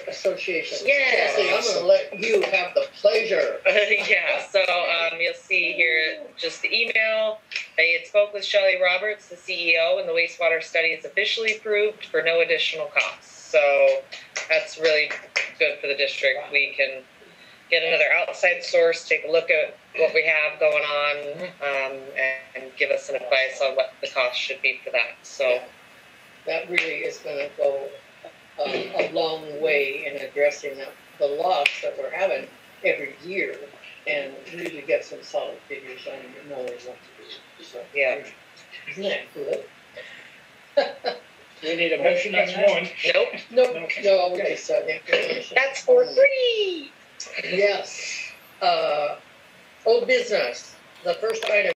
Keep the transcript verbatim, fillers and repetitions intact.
Association. Yes. Jesse, I'm gonna let you have the pleasure. Yeah, so um, you'll see here just the email. I had spoke with Shelley Roberts, the C E O, and the wastewater study is officially approved for no additional costs. So that's really good for the district. We can get another outside source, take a look at what we have going on, um, and, and give us some advice on what the cost should be for that. So Yeah. That really is gonna go a, a long way in addressing the, the loss that we're having every year, and really get some solid figures on knowing what to do. So, yeah. isn't that good? We need a motion on that. Nope. No, no, okay, so information. That's for free. Yes. Uh, old business. The first item